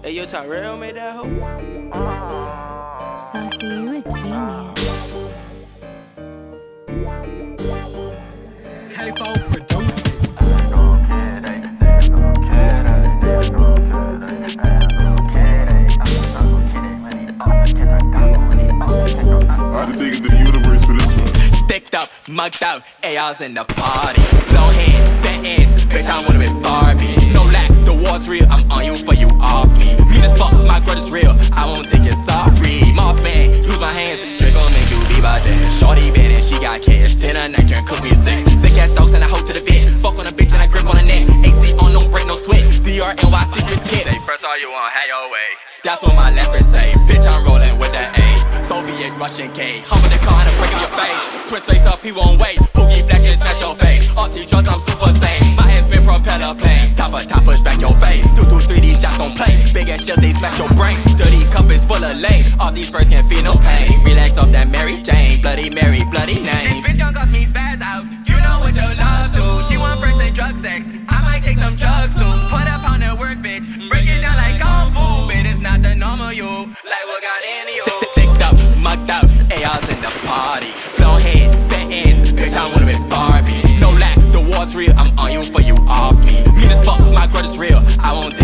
Hey, yo, Tyrell made that hoe? Saucy, you a genius. K4 produced it. I had to take it to the universe for this one. Sticked up, mugged out, ARs in the party. Blow head, fat ass, bitch, I wanna be Barbie. No lack, the war's real, I'm on you for you off me. Mean as fuck, my grudge is real, I won't take it sorry. Moss man, use my hands, drink on me, do be by that. Shorty bad and she got cash, dinner night can cook me a sick. Sick ass dogs and I hope to the vet. Fuck on a bitch and I grip on the neck. AC on, don't break no sweat. DRNY secrets kid. Say first all you want, have your way. That's what my leopards say. Bitch, I'm rolling with that A. Soviet, Russian K. Humble the car and break up your face. Twist face up, he won't wait. Boogie flash and smash your face. Off these drugs, I'm super sane. My hands been propeller plane. Top for top, push back your face. 2-2-3, these shots don't play. Big ass shit, they smash your brain. Dirty cup is full of lane. All these birds can't feel no pain. Relax off that Mary Jane. Bloody Mary, bloody name. This bitch don't cost me spaz out. You know what your love do. She want first and drug sex. I might take some drugs too. Put up on the work, bitch. Break it down like kung fu. But it's not the normal you. Like what got into you. Sticked up, mugged out, ARs in the party. Blow head, fat ass, bitch, I wanna be Barbie. No lack, the war's real, I'm on you for you off me. Mean as fuck, my grudge is real, I won't